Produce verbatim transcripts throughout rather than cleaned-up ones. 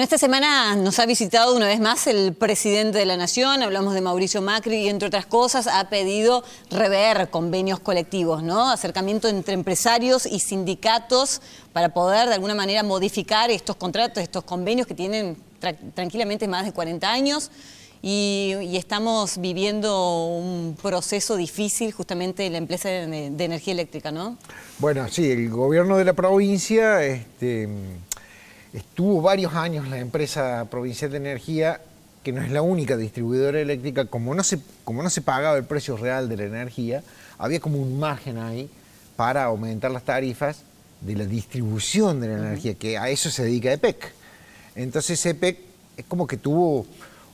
Bueno, esta semana nos ha visitado una vez más el presidente de la Nación, hablamos de Mauricio Macri y entre otras cosas ha pedido rever convenios colectivos, ¿no? Acercamiento entre empresarios y sindicatos para poder de alguna manera modificar estos contratos, estos convenios que tienen tra tranquilamente más de cuarenta años y, y estamos viviendo un proceso difícil justamente en la empresa de, de energía eléctrica, ¿no? Bueno, sí, el gobierno de la provincia este, estuvo varios años la empresa provincial de energía, que no es la única distribuidora eléctrica, como no se, como no se pagaba el precio real de la energía, había como un margen ahí para aumentar las tarifas de la distribución de la uh-huh. energía, que a eso se dedica E P E C. Entonces E P E C es como que tuvo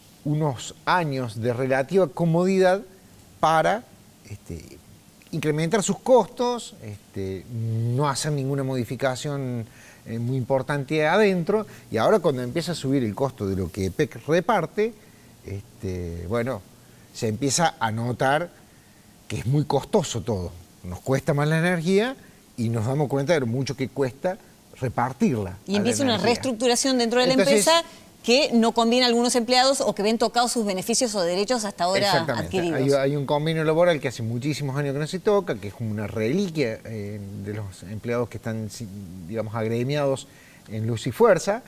unos años de relativa comodidad para este, incrementar sus costos, este, no hacer ninguna modificación eh, muy importante adentro, y ahora cuando empieza a subir el costo de lo que E P E C reparte, este, bueno, se empieza a notar que es muy costoso todo. Nos cuesta más la energía y nos damos cuenta de lo mucho que cuesta repartirla. Y empieza una reestructuración dentro de la Entonces, empresa que no conviene a algunos empleados o que ven tocados sus beneficios o derechos hasta ahora adquiridos. Hay, hay un convenio laboral que hace muchísimos años que no se toca, que es como una reliquia eh, de los empleados que están, digamos, agremiados en Luz y Fuerza.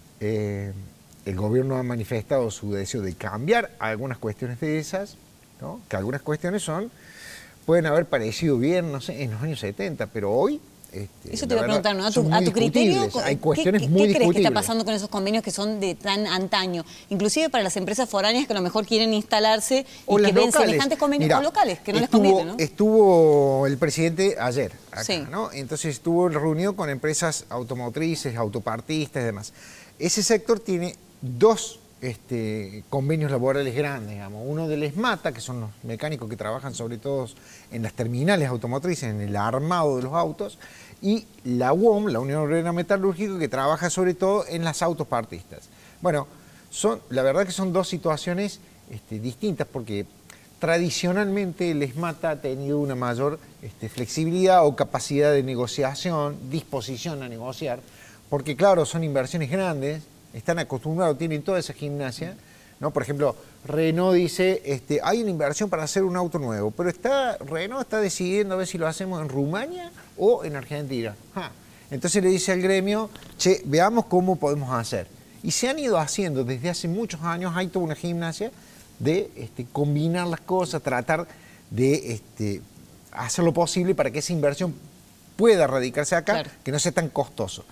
Eh, el gobierno ha manifestado su deseo de cambiar algunas cuestiones de esas, ¿no? Que algunas cuestiones son, pueden haber parecido bien, no sé, en los años setenta, pero hoy... Este, Eso te iba a preguntar, ¿no? A tu, a tu criterio, hay cuestiones ¿qué, muy ¿qué crees que está discutibles. pasando con esos convenios que son de tan antaño? Inclusive para las empresas foráneas que a lo mejor quieren instalarse o y que ven locales. semejantes convenios Mirá, o locales, que no estuvo, les conviene, ¿no? Estuvo el presidente ayer acá, sí. ¿no? Entonces estuvo reunido con empresas automotrices, autopartistas y demás. Ese sector tiene dos este, convenios laborales grandes, digamos. Uno del ESMATA, que son los mecánicos que trabajan sobre todo en las terminales automotrices, en el armado de los autos, y la U O M, la Unión Obrera Metalúrgica, que trabaja sobre todo en las autopartistas. Bueno, son, la verdad que son dos situaciones este, distintas, porque tradicionalmente el ESMATA ha tenido una mayor este, flexibilidad o capacidad de negociación, disposición a negociar, porque claro, son inversiones grandes, están acostumbrados, tienen toda esa gimnasia, ¿no? Por ejemplo, Renault dice, este, hay una inversión para hacer un auto nuevo, pero está, Renault está decidiendo a ver si lo hacemos en Rumania o en Argentina. Ja. Entonces le dice al gremio, che, veamos cómo podemos hacer. Y se han ido haciendo desde hace muchos años, hay toda una gimnasia de este, combinar las cosas, tratar de este, hacer lo posible para que esa inversión pueda radicarse acá, claro, que no sea tan costoso.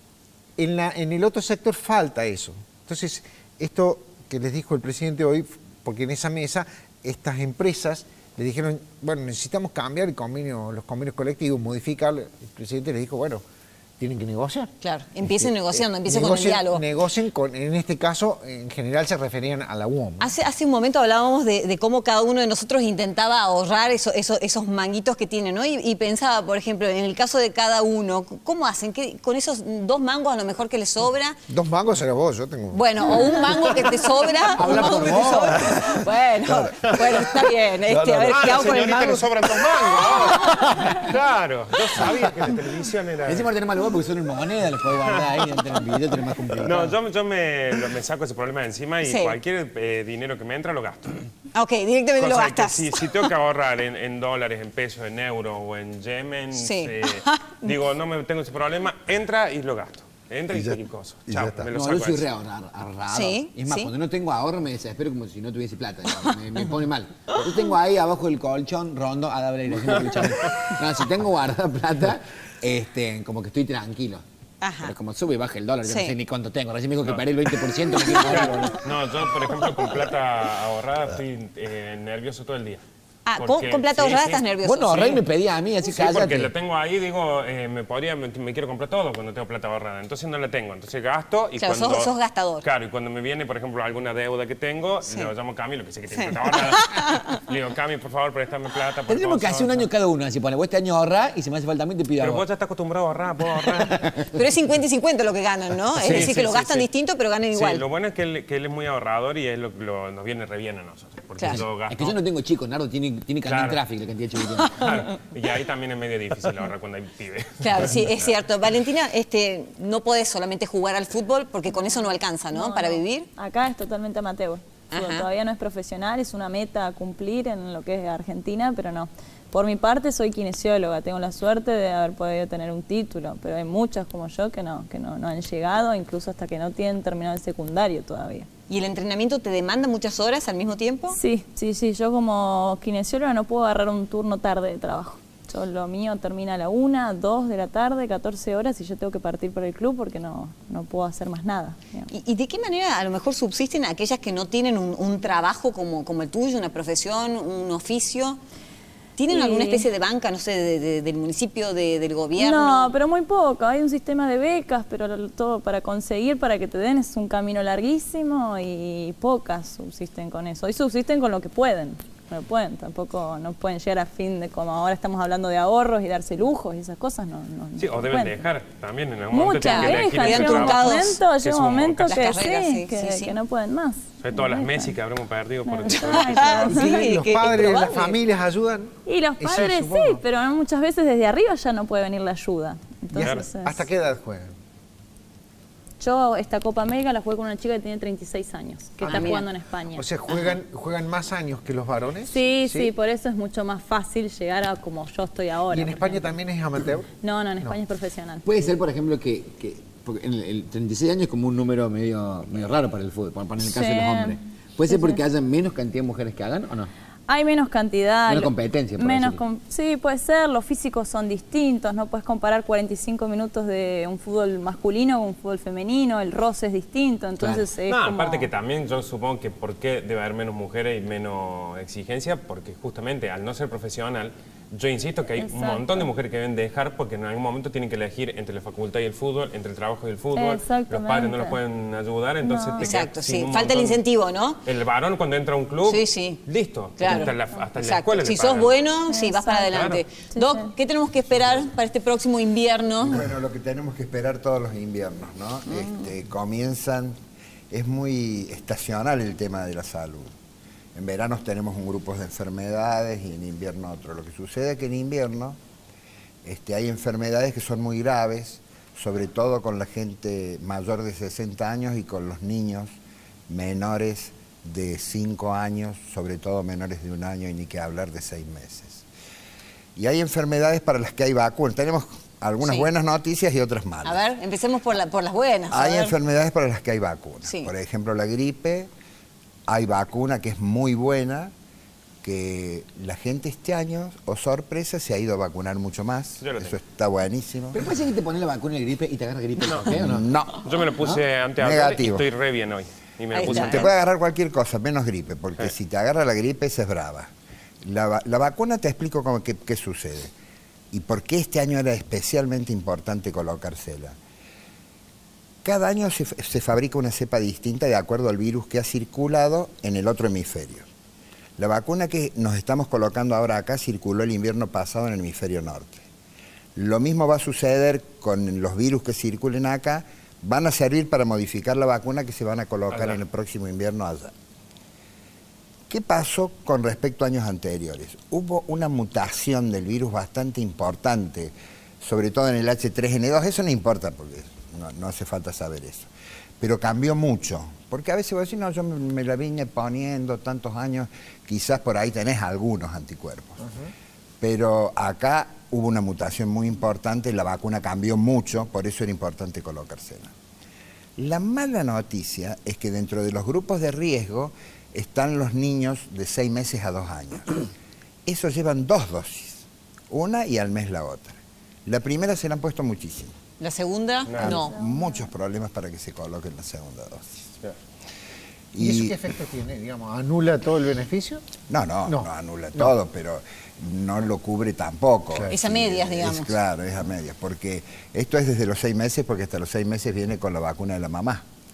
En, la, en el otro sector falta eso. Entonces, esto que les dijo el presidente hoy, porque en esa mesa estas empresas le dijeron, bueno, necesitamos cambiar el convenio, los convenios colectivos, modificarlo. El presidente les dijo, bueno, tienen que negociar. Claro, empiecen este, negociando, eh, empiecen negocien, con el diálogo. Negocien, con, en este caso, en general se referían a la U O M. Hace, hace un momento hablábamos de, de cómo cada uno de nosotros intentaba ahorrar eso, eso, esos manguitos que tiene, ¿no? Y, y pensaba, por ejemplo, en el caso de cada uno, ¿cómo hacen? ¿Qué, con esos dos mangos a lo mejor que les sobra? Dos mangos era vos, yo tengo... Bueno, o un mango que te sobra, un mango que te sobra. Bueno, claro, bueno, está bien. Este, no, no, a ver, ah, ¿qué hago con el mango? Le sobran dos mangos. Claro, yo sabía que la televisión era... Encima tenés más lugar porque son en moneda, los podés guardar ahí, en el video tenés más complicado. No, yo, yo me, me saco ese problema de encima y sí, cualquier eh, dinero que me entra lo gasto. Ok, directamente Cosa lo gastas. Si, si tengo que ahorrar en, en dólares, en pesos, en euros o en yemen, sí, eh, digo, no me tengo ese problema, entra y lo gasto. Entra y, y cualquier cosa. Chao, me lo no, saco. yo soy re ahorrador. Sí, es más, sí, cuando no tengo ahorro me desespero como si no tuviese plata. Me, me pone mal. Yo tengo ahí abajo del colchón, rondo, a darle no, si tengo guardada plata, este, como que estoy tranquilo. Ajá. Pero como sube y baja el dólar, sí, yo no sé ni cuánto tengo. Recién me dijo que paré el veinte por ciento. No, no, yo, por ejemplo, con plata ahorrada estoy eh, nervioso todo el día. Ah, porque, ¿con plata ahorrada sí, estás nervioso? Bueno, sí, Rey me pedía a mí, así sí, cállate. porque lo tengo ahí, digo, eh, me podría, me, me quiero comprar todo cuando tengo plata ahorrada. Entonces no la tengo, entonces gasto y claro, cuando... Sos, sos gastador. Claro, y cuando me viene, por ejemplo, alguna deuda que tengo, sí, le llamo a Cami, lo que sé que tiene sí, plata ahorrada. Le digo, Cami, por favor, préstame plata. Por Tendríamos que hacer un año cada uno, así pone, vos este año ahorrás y si me hace falta a mí te pido. Pero vos ya estás acostumbrado a ahorrar, puedo ahorrar. Pero es cincuenta y cincuenta lo que ganan, ¿no? Sí, es decir, sí, que lo gastan sí, distinto, pero ganan igual. Sí, lo bueno es que él, que él es muy ahorrador y él lo, lo, nos viene re bien a nosotros. Porque claro, yo gasto... Es que yo no tengo chicos, Nardo tiene tiene que andar en tráfico la cantidad de chiquititos. Claro, y ahí también es medio difícil ahorrar cuando hay pibes. Claro, sí, es cierto. Valentina, este, no podés solamente jugar al fútbol porque con eso no alcanza, ¿no? No, Para no. vivir. Acá es totalmente amateur. Ajá. Todavía no es profesional, es una meta a cumplir en lo que es Argentina, pero no. Por mi parte soy kinesióloga, tengo la suerte de haber podido tener un título, pero hay muchas como yo que no, que no, no han llegado, incluso hasta que no tienen terminado el secundario todavía. ¿Y el entrenamiento te demanda muchas horas al mismo tiempo? Sí, sí, sí, yo como kinesióloga no puedo agarrar un turno tarde de trabajo. Yo, lo mío termina a la una, dos de la tarde, catorce horas y yo tengo que partir por el club porque no, no puedo hacer más nada. ¿Y, ¿Y de qué manera a lo mejor subsisten aquellas que no tienen un, un trabajo como, como el tuyo, una profesión, un oficio? ¿Tienen Y... alguna especie de banca, no sé, de, de, del municipio, de, del gobierno? No, pero muy poco. Hay un sistema de becas, pero todo para conseguir, para que te den, es un camino larguísimo y pocas subsisten con eso. Hoy subsisten con lo que pueden. No pueden, tampoco no pueden llegar a fin de, como ahora estamos hablando de ahorros y darse lujos y esas cosas, no, no Sí, no o deben pueden. dejar también en algún momento. Muchas tienen que elegir dejan, ese llega un trabajo, momento, que es llega un su momento vocación. que Las carreras, sí, sí, que, sí, sí. que no pueden más. Sobre todo las Dejan. Messi que habremos perdido por Exacto, ¿Y sí. los que es padres, las probable. familias ayudan? Y los Eso padres supongo. sí, pero muchas veces desde arriba ya no puede venir la ayuda. ¿Y hasta- Entonces, ¿Hasta qué edad juegan? yo esta Copa América la jugué con una chica que tiene treinta y seis años, que Ah, está mira. jugando en España. O sea, juegan, juegan más años que los varones. Sí, sí, por eso es mucho más fácil llegar a como yo estoy ahora. ¿Y en por España ejemplo. también es amateur? No, no, en España es profesional. Puede ser, por ejemplo, que, que porque en el, el treinta y seis años es como un número medio, medio raro para el fútbol, para para en el caso de los Sí. hombres. ¿Puede Sí, ser porque sí. haya menos cantidad de mujeres que hagan o no? Hay menos cantidad. Menos lo- competencia, por menos decirlo. com- Sí, puede ser. Los físicos son distintos. No puedes comparar cuarenta y cinco minutos de un fútbol masculino con un fútbol femenino. El roce es distinto. Entonces es No, como... aparte que también yo supongo que por qué debe haber menos mujeres y menos exigencia, porque justamente al no ser profesional, yo insisto que hay Exacto. un montón de mujeres que deben dejar porque en algún momento tienen que elegir entre la facultad y el fútbol, entre el trabajo y el fútbol, los Exactamente. padres no los pueden ayudar, entonces No. te quedas Exacto, sin sí. un Falta el montón. incentivo, ¿no? El varón cuando entra a un club, Sí, sí. listo, Claro. hasta la, hasta la Exacto. escuela le Si sos pagan. bueno, sí, vas para Exacto. adelante. Claro. Sí, Doc, sí. ¿qué tenemos que esperar para este próximo invierno? Bueno, lo que tenemos que esperar todos los inviernos, ¿no? Este, comienzan, es muy estacional el tema de la salud. En veranos tenemos un grupo de enfermedades y en invierno otro. Lo que sucede es que en invierno este, hay enfermedades que son muy graves, sobre todo con la gente mayor de sesenta años y con los niños menores de cinco años, sobre todo menores de un año y ni que hablar de seis meses. Y hay enfermedades para las que hay vacunas. Tenemos algunas Sí. buenas noticias y otras malas. A ver, empecemos por, la, por las buenas. a Hay ver. enfermedades para las que hay vacunas. Sí. Por ejemplo, la gripe, hay vacuna que es muy buena, que la gente este año, o sorpresa, se ha ido a vacunar mucho más. Yo lo Eso tengo. está buenísimo. ¿Pero puede ser que te pones la vacuna de gripe y te agarra gripe? No. ¿Eh, o no? No. Yo me lo puse antes y Negativo. estoy re bien hoy. Y me Ahí lo puse está. Te antes. puede agarrar cualquier cosa, menos gripe, porque Sí. si te agarra la gripe, esa es brava. La, va- la vacuna te explico cómo, qué, qué sucede y por qué este año era especialmente importante colocársela. Cada año se, f- se fabrica una cepa distinta de acuerdo al virus que ha circulado en el otro hemisferio. La vacuna que nos estamos colocando ahora acá circuló el invierno pasado en el hemisferio norte. Lo mismo va a suceder con los virus que circulen acá, van a servir para modificar la vacuna que se van a colocar Allá. en el próximo invierno allá. ¿Qué pasó con respecto a años anteriores? Hubo una mutación del virus bastante importante, sobre todo en el H tres N dos, eso no importa porque no, no hace falta saber eso. Pero cambió mucho, porque a veces vos decís, no, yo me, me la vine poniendo tantos años, quizás por ahí tenés algunos anticuerpos. Pero acá hubo una mutación muy importante, la vacuna cambió mucho, por eso era importante colocársela. La mala noticia es que dentro de los grupos de riesgo están los niños de seis meses a dos años. Esos llevan dos dosis, una y al mes la otra. La primera se la han puesto muchísimo. La segunda, Nada. no. Muchos problemas para que se coloquen la segunda dosis. ¿Y eso qué efecto tiene? Digamos, ¿anula todo el beneficio? No, no, no, No. anula todo, pero no lo cubre tampoco. Claro. Es a medias, digamos. Es, claro, es a medias, porque esto es desde los seis meses, porque hasta los seis meses viene con la vacuna de la mamá.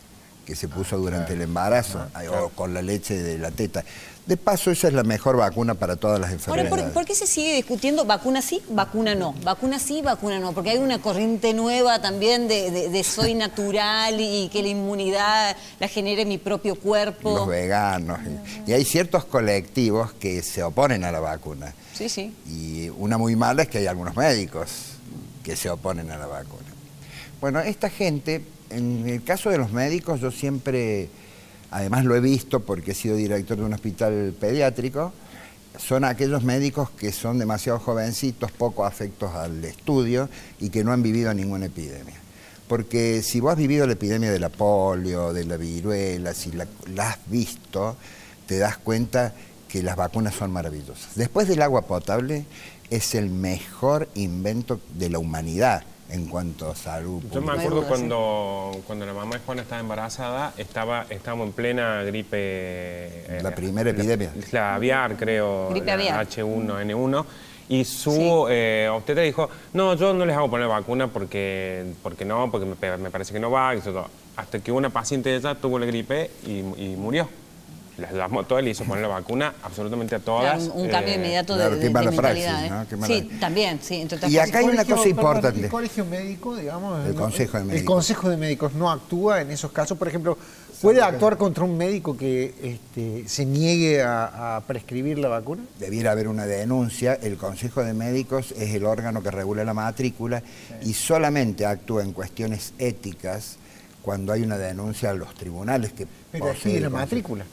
que se puso durante el embarazo, o con la leche de la teta. De paso, esa es la mejor vacuna para todas las Ahora, enfermedades. ¿por, ¿por qué se sigue discutiendo vacuna sí, vacuna no? Vacuna sí, vacuna no. Porque hay una corriente nueva también de, de, de soy natural y que la inmunidad la genere mi propio cuerpo. Los veganos. Y, y hay ciertos colectivos que se oponen a la vacuna. Sí, sí. Y una muy mala es que hay algunos médicos que se oponen a la vacuna. Bueno, esta gente, en el caso de los médicos, yo siempre, además lo he visto porque he sido director de un hospital pediátrico, son aquellos médicos que son demasiado jovencitos, poco afectos al estudio y que no han vivido ninguna epidemia. Porque si vos has vivido la epidemia de la polio, de la viruela, si la, la has visto, te das cuenta que las vacunas son maravillosas. Después del agua potable, es el mejor invento de la humanidad en cuanto a salud pública. Yo me acuerdo cuando, cuando la mamá de Juana estaba embarazada, estaba, estábamos en plena gripe... Eh, la primera epidemia. La, la aviar, creo, gripe la aviar. H uno N uno. Y su Sí. eh, obstetra dijo, no, yo no les hago poner vacuna porque, porque no, porque me, me parece que no va. Y todo. Hasta que una paciente de ella tuvo la gripe y, y murió. Las llamó a todas y le hizo poner la vacuna absolutamente a todas. Claro, un, un cambio eh, inmediato claro, de, qué de, mala de praxis, mentalidad. ¿no? ¿eh? Qué mala- Sí, también, sí. Entre otras Y cosas. acá hay una Colegio, cosa perdón, importante. El colegio médico, digamos... El ¿no? Consejo de El Médicos. Consejo de Médicos no actúa en esos casos. Por ejemplo, ¿puede actuar contra un médico que este, se niegue a, a prescribir la vacuna? Debiera haber una denuncia. El Consejo de Médicos es el órgano que regula la matrícula y solamente actúa en cuestiones éticas cuando hay una denuncia a los tribunales que Pero posee aquí de el la Consejo. matrícula.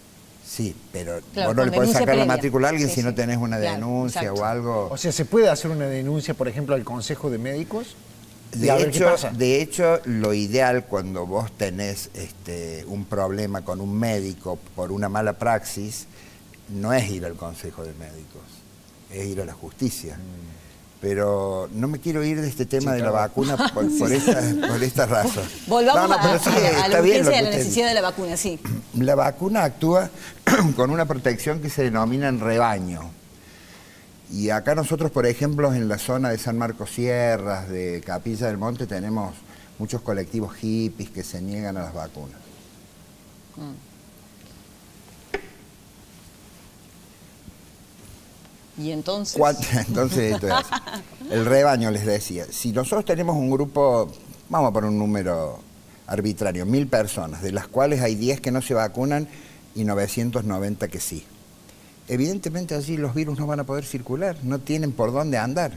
Sí, pero Claro, vos no con le podés denuncia sacar la previa. matrícula a alguien Sí, si no sí. tenés una Claro, denuncia exacto. o algo. O sea, ¿se puede hacer una denuncia, por ejemplo, al Consejo de Médicos? Y De a ver qué hecho, pasa. de hecho, lo ideal cuando vos tenés este, un problema con un médico por una mala praxis, no es ir al Consejo de Médicos, es ir a la justicia. Pero no me quiero ir de este tema de la vacuna por, por, esta, por esta razón. Volvamos No, no, a, pero sí, a- a está la bien lo urgencia que de la usted necesidad dice. de la vacuna, sí. La vacuna actúa con una protección que se denomina en rebaño. Y acá nosotros, por ejemplo, en la zona de San Marcos Sierras, de Capilla del Monte, tenemos muchos colectivos hippies que se niegan a las vacunas. Y entonces... ¿Cuánto? Entonces, esto es así. El rebaño, les decía. Si nosotros tenemos un grupo, vamos a poner un número arbitrario, mil personas, de las cuales hay diez que no se vacunan y novecientos noventa que sí. Evidentemente allí los virus no van a poder circular, no tienen por dónde andar.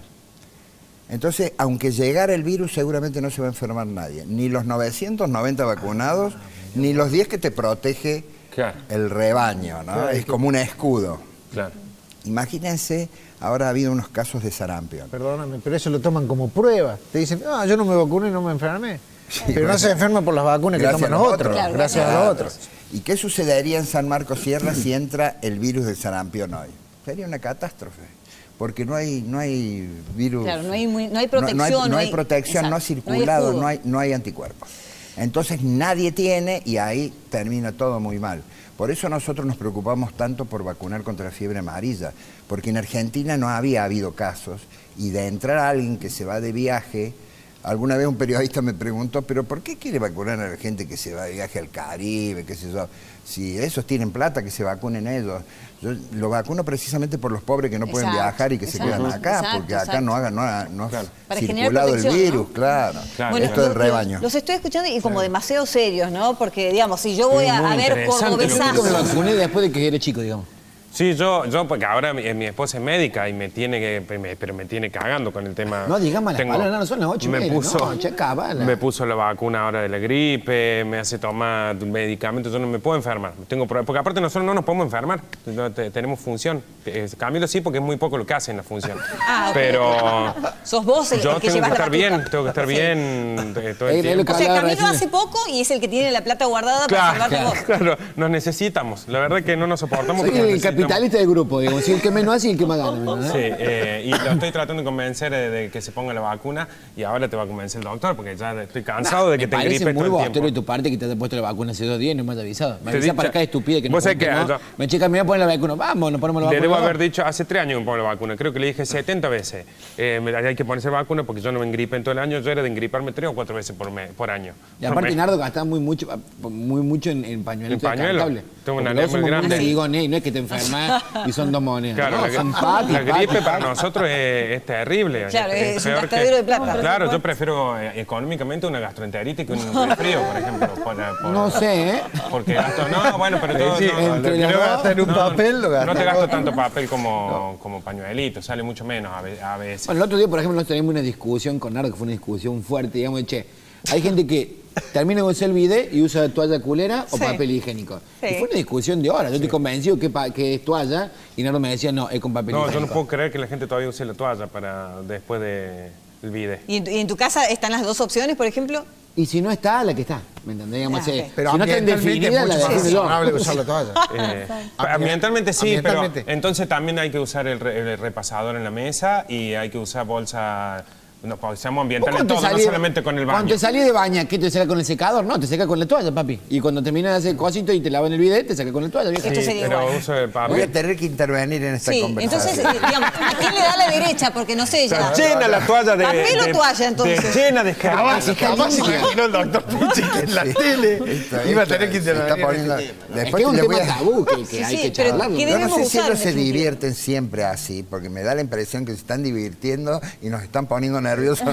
Entonces, aunque llegara el virus, seguramente no se va a enfermar nadie. Ni los novecientos noventa vacunados, ni los diez que te protege Claro. el rebaño, ¿no? Es como un escudo. Claro. Imagínense, ahora ha habido unos casos de sarampión. Perdóname, pero eso lo toman como prueba. Te dicen, ah, yo no me vacuné y no me enfermé. pero no se enferma por las vacunas que Gracias toman a los los otros. otros. Claro, gracias a Claro. los otros. ¿Y qué sucedería en San Marcos Sierra si entra el virus del sarampión hoy? Sería una catástrofe, porque no hay, no hay virus... Claro, no hay muy- no hay no- no hay, protección, no no hay hay- protección, no ha exacto, no hay circulado, escudo. no hay, no hay anticuerpos. Entonces nadie tiene y ahí termina todo muy mal. Por eso nosotros nos preocupamos tanto por vacunar contra la fiebre amarilla, porque en Argentina no había habido casos y de entrar a alguien que se va de viaje, alguna vez un periodista me preguntó, pero ¿por qué quiere vacunar a la gente que se va de viaje al Caribe, qué sé yo? Si esos tienen plata, que se vacunen ellos. Yo lo vacuno precisamente por los pobres que no pueden Exacto, viajar y que se exacto, quedan acá, exacto, porque acá exacto. no hagan, no ha, no ha Para generar circulado el protección, virus, ¿no? claro. Claro. Bueno, Esto del lo- rebaño. Los estoy escuchando y como demasiado serios, ¿no? Porque, digamos, si yo voy Sí, a, muy a ver interesante lo que Yo me cordobesazos... vacuné después de que era chico, digamos. Sí, yo, yo porque ahora mi, mi esposa es médica y me tiene que, me- pero me tiene cagando con el tema. No, digamos las Tengo- palabras, no, son las ocho y me media, puso, no, che, cabala. Me puso la vacuna ahora de la gripe, me hace tomar medicamentos, yo no me puedo enfermar. Tengo, pro- porque aparte nosotros no nos podemos enfermar, no te- tenemos función. Eh, Camilo sí, porque es muy poco lo que hace en la función. Ah, ok. Pero Sos vos el, yo el que tengo que llevas la estar batuta. bien, tengo que estar Sí. bien eh, todo el Eh, es lo tiempo. O sea, Hablaba Camilo recién. hace poco y es el que tiene la plata guardada para Claro, salvarte claro, vos. claro, nos necesitamos. La verdad que no nos soportamos. Soy pero nos el necesitamos. capitalista del grupo, digamos. Si el que menos hace y el que más gana. ¿no? Sí, eh, y lo estoy tratando de convencer de, de que se ponga la vacuna y ahora te va a convencer el doctor porque ya estoy cansado de que te gripes todo el tiempo. Me parece muy bostero de tu parte que te has puesto la vacuna hace dos días y no me has avisado. Me Te avisa di- para acá estúpida que no, vos sabés que que no. yo- Me checa, me voy a poner la vacuna. Vamos, nos ponemos la Le vacuna. debo ¿no? haber dicho hace tres años que me pongo la vacuna. Creo que le dije setenta veces. Eh, me- hay que ponerse vacuna porque yo no me engripe en todo el año. Yo era de engriparme tres o cuatro veces por, mes, por año. Y aparte, Por mes. Nardo, gastaba muy mucho, muy mucho en, en pañuelitos ¿En pañuelo? descartables. Tengo una Porque anemia somos grande. muy marigones, no es que te enfermas y son dos monedas. Claro, no, la, son pati, la gripe pati, para pati. nosotros es, es terrible. Claro, es un peor gastadero de plata. Claro, yo prefiero eh, económicamente una gastroenteritis que un resfrío, por ejemplo. por- por- No sé, ¿eh? Porque gasto, no, bueno, pero todo, Sí, no, entre lo lo que que gasta en un papel, lo gasta No te en gasto otro. tanto papel como, como pañuelito, sale mucho menos a ve- a veces. Bueno, el otro día, por ejemplo, nosotros teníamos una discusión con Nardo, que fue una discusión fuerte, digamos, de, che, hay gente que termina de usar el bidet y usa toalla culera o Sí. papel higiénico. Sí. Y fue una discusión de horas. Yo estoy convencido que, pa- que es toalla y Nardo me decía, no, es con papel No, yo higiénico. no puedo creer que la gente todavía use la toalla para después del bidet. ¿Y en, tu, y en tu casa están las dos opciones, por ejemplo? Y si no está, la que está, ¿me entendés? Digamos, Ah, sí. ok. Pero si no está ambientalmente es indefinida, la mucho más defiendo yo. razonable usar la toalla. Eh, ambientalmente sí, Ambientalmente. pero entonces también hay que usar el, re- el repasador en la mesa y hay que usar bolsa, no, porque seamos ¿Vos ambientales cuando todo, te no salís- solamente con el Cuando baño. te salís de baña, ¿qué te saca con el secador? No, te saca con la toalla, papi. Y cuando terminas de hacer cosito y te lavas en el bidet, te saca con la toalla, vieja. Esto Sí, sería pero igual. uso el Voy a papel. tener que intervenir en esta Sí, conversación. entonces, eh, digamos, ¿a quién le da la derecha? Porque no sé ya. Llena la toalla de... ¿Papel o de- toalla, entonces? de- llena de Jamás, germen. jamás se imaginó el doctor Pucci que en la tele Esto- iba a esto tener que se está intervenir. poniendo- en este tema. Es Después que es un le voy tema a- tabú que, que Sí, hay sí, que pero charlarlo. ¿qué Yo no debemos sé si usar, ellos en se definitiva? divierten siempre así, porque me da la impresión que se están divirtiendo y nos están poniendo nerviosos.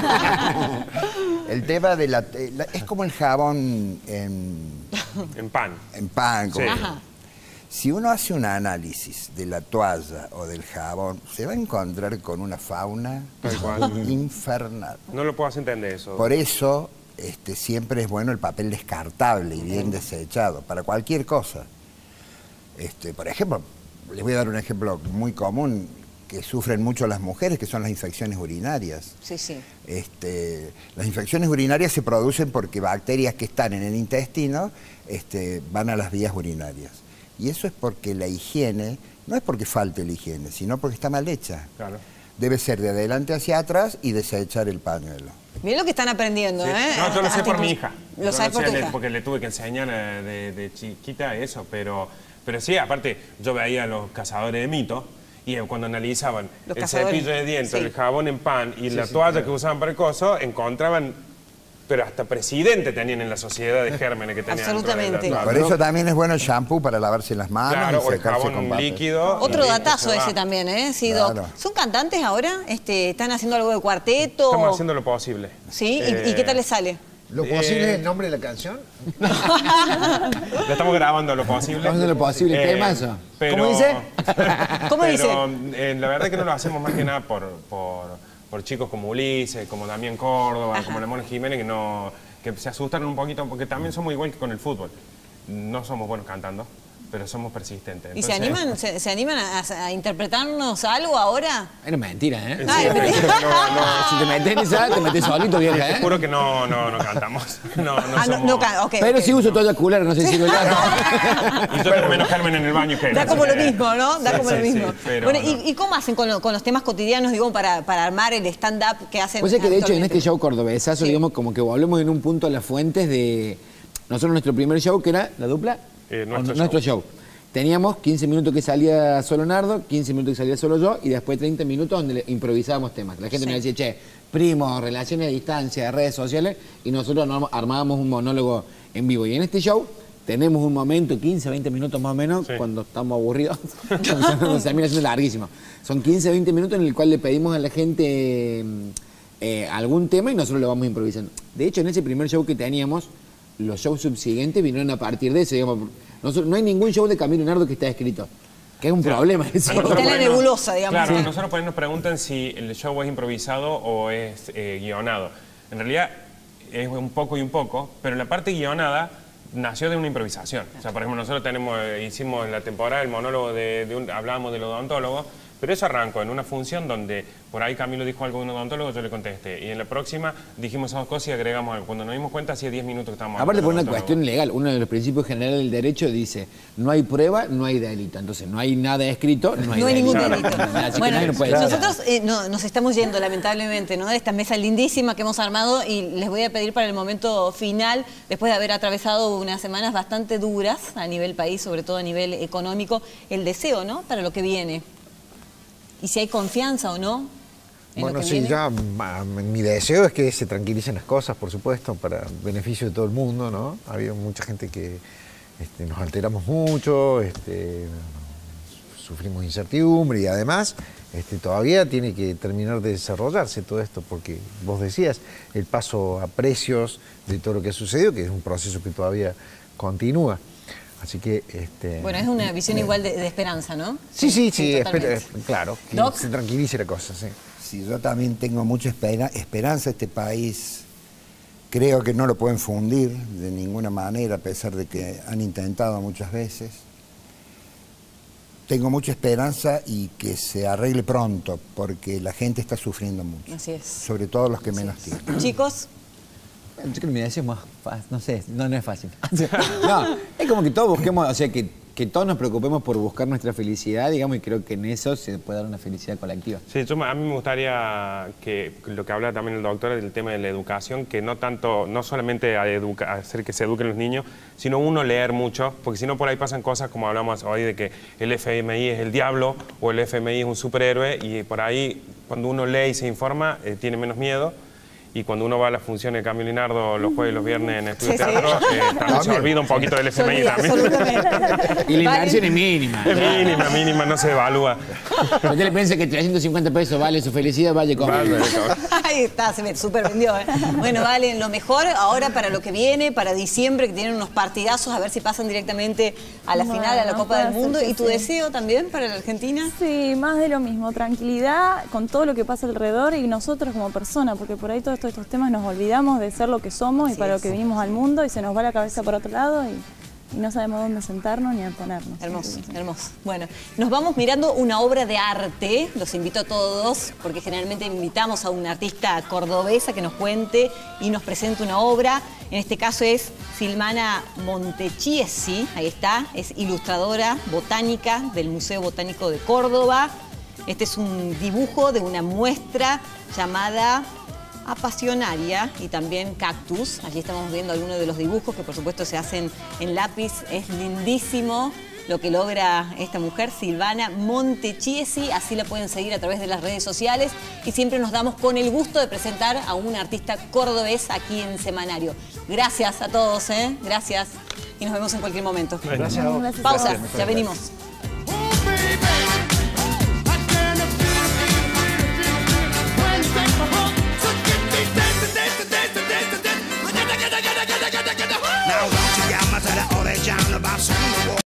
El tema de la, eh, la- es como el jabón en, En pan. en pan. como- Sí. Ajá. Si uno hace un análisis de la toalla o del jabón, se va a encontrar con una fauna infernal. No lo puedo entender eso. Por eso este, siempre es bueno el papel descartable y bien desechado, para cualquier cosa. Este, por ejemplo, les voy a dar un ejemplo muy común que sufren mucho las mujeres, que son las infecciones urinarias. Sí, sí. Este, las infecciones urinarias se producen porque bacterias que están en el intestino este, van a las vías urinarias. Y eso es porque la higiene, no es porque falte la higiene, sino porque está mal hecha. Claro. Debe ser de adelante hacia atrás y desechar el pañuelo. Miren lo que están aprendiendo, Sí. ¿eh? No, yo lo sé Hasta por mi incluso- hija. Lo Yo sabes por sé, tu le- hija. Porque le tuve que enseñar eh, de, de chiquita eso, pero, pero sí, aparte, yo veía a los cazadores de mitos y eh, cuando analizaban Los el cazadores, cepillo de dientes, sí. el jabón en pan y la toalla que usaban para el coso, encontraban, pero hasta presidente tenían en la sociedad de gérmenes que tenían. dentro de la Absolutamente. toalla. Por eso también es bueno el shampoo para lavarse las manos Claro, y o el secarse con jabón papel. líquido. Otro y listo, datazo se va. ese también, ¿eh? Sí, Doc. Claro. ¿Son cantantes ahora? Este, ¿Están haciendo algo de cuarteto? Estamos haciendo lo posible. ¿Sí? ¿Y- Eh, ¿Y, qué tal les sale? ¿Lo posible Eh, es el nombre de la canción? Lo estamos grabando lo posible. Estamos haciendo lo posible. Eh, Temazo. pero- ¿Cómo dice? ¿Cómo pero, dice? eh, la verdad es que no lo hacemos más que nada por, por, por chicos como Ulises, como Damián Córdoba, Ajá. como la Mona Jiménez, que, no, que se asustan un poquito, porque también somos igual que con el fútbol. No somos buenos cantando, pero somos persistentes. ¿Y se Entonces- animan, se, se animan a, a interpretarnos algo ahora? Es mentira, ¿eh? Ay, Sí, mentira. no, no, Si te metes en esa, te metes solito, vieja, te ¿eh? juro que no, no, no cantamos. No, no Ah, no, somos... no can- ok, Pero ok. sí uso toalla culera, no sé si lo Y yo tengo menos germen en el baño que él. Da así como lo que- mismo, ¿no? Da Sí, como sí, lo sí, mismo. pero Bueno, no. ¿y, y cómo hacen con, lo- con los temas cotidianos, digo, para, para armar el stand-up que hacen? Pues es que de hecho en habitualmente? este show cordobesazo, Sí. digamos, como que volvemos en un punto a las fuentes de nosotros nuestro primer show, que era la dupla, Eh, o nuestro nuestro show. show. Teníamos quince minutos que salía solo Nardo, quince minutos que salía solo yo, y después treinta minutos donde le improvisábamos temas. La gente Sí. nos decía, che, primos, relaciones a distancia, redes sociales, y nosotros arm- armábamos un monólogo en vivo. Y en este show tenemos un momento, quince, veinte minutos más o menos, Sí. cuando estamos aburridos, nos termina siendo larguísimo. Son quince, veinte minutos en el cual le pedimos a la gente eh, algún tema y nosotros lo vamos improvisando. De hecho, en ese primer show que teníamos, los shows subsiguientes vinieron a partir de eso. Digamos. Nosotros- no hay ningún show de Camilo Nardo que está escrito, que es un problema eso. A nosotros Está en la por ahí nos- nebulosa, digamos. Claro, Sí. a nosotros por ahí nos preguntan si el show es improvisado o es eh, guionado. En realidad es un poco y un poco, pero la parte guionada nació de una improvisación. O sea, por ejemplo, nosotros tenemos, eh, hicimos en la temporada el monólogo de, de un, hablábamos del odontólogo, Pero eso arrancó en una función donde por ahí Camilo dijo algo de un odontólogo, yo le contesté. Y en la próxima dijimos esas dos cosas y agregamos algo. Cuando nos dimos cuenta, hacía diez minutos que estábamos Aparte, por una odontólogo. cuestión legal, uno de los principios generales del derecho dice, no hay prueba, no hay delito. Entonces, no hay nada escrito, no hay No hay delito. ningún delito. Así que Bueno, nadie lo puede decir. nosotros eh, no, nos estamos yendo lamentablemente, ¿no? De esta mesa lindísima que hemos armado y les voy a pedir para el momento final, después de haber atravesado unas semanas bastante duras a nivel país, sobre todo a nivel económico, el deseo, ¿no? Para lo que viene. Y si hay confianza o no. En Bueno, lo que sí, viene. ya ma, mi deseo es que se tranquilicen las cosas, por supuesto, para beneficio de todo el mundo, ¿no? Ha habido mucha gente que este, nos alteramos mucho, este, sufrimos incertidumbre y además este, todavía tiene que terminar de desarrollarse todo esto, porque vos decías, el paso a precios de todo lo que ha sucedido, que es un proceso que todavía continúa. Así que, este... Bueno, es una visión igual de, de esperanza, ¿no? Sí, sí, sí, totalmente. espera, claro, que Doc. se tranquilice la cosa, sí. Sí, yo también tengo mucha espera- esperanza. Este país creo que no lo pueden fundir de ninguna manera, a pesar de que han intentado muchas veces. Tengo mucha esperanza y que se arregle pronto, porque la gente está sufriendo mucho. Así es. Sobre todo los que menos tienen. Chicos, Yo creo que mi deseo es más fácil, no sé, no, no es fácil. No, es como que todos busquemos, o sea, que, que todos nos preocupemos por buscar nuestra felicidad, digamos, y creo que en eso se puede dar una felicidad colectiva. Sí, yo, a mí me gustaría que lo que habla también el doctor del tema de la educación, que no tanto, no solamente a, educa, a hacer que se eduquen los niños, sino uno leer mucho, porque si no por ahí pasan cosas como hablamos hoy de que el F M I es el diablo o el F M I es un superhéroe y por ahí cuando uno lee y se informa eh, tiene menos miedo. Y cuando uno va a las funciones de Camilo Linaardo los jueves y los viernes en Estudio Sí, sí. Teatro, eh, también se olvida un poquito del F M I se olvida, también. absolutamente. Y la Vale. inversión es mínima. Es mínima, mínima, no se evalúa. Usted le piensa que trescientos cincuenta pesos vale su felicidad, vaya con. Ahí está, se me super vendió. ¿eh? Bueno, vale, lo mejor ahora para lo que viene, para diciembre, que tienen unos partidazos, a ver si pasan directamente a la Bueno, final, a la Copa puede del ser Mundo. que ¿Y tu sí. deseo también para la Argentina? Sí, más de lo mismo, tranquilidad con todo lo que pasa alrededor y nosotros como personas, porque por ahí todos estos, estos temas nos olvidamos de ser lo que somos y Así para es. lo que vinimos al mundo y se nos va la cabeza por otro lado y, y no sabemos dónde sentarnos ni a ponernos. Hermoso, hermoso. Bueno, nos vamos mirando una obra de arte, los invito a todos, porque generalmente invitamos a una artista cordobesa que nos cuente y nos presente una obra. En este caso es Silvana Montechiesi, ahí está, es ilustradora botánica del Museo Botánico de Córdoba. Este es un dibujo de una muestra llamada Apasionaria y también Cactus. Allí estamos viendo algunos de los dibujos que por supuesto se hacen en lápiz. Es lindísimo lo que logra esta mujer, Silvana Montechiesi. Así la pueden seguir a través de las redes sociales y siempre nos damos con el gusto de presentar a una artista cordobés aquí en Semanario. Gracias a todos, ¿eh? Gracias y nos vemos en cualquier momento. Gracias a vos. Gracias a Pausa, todos. ya venimos. Oh, baby.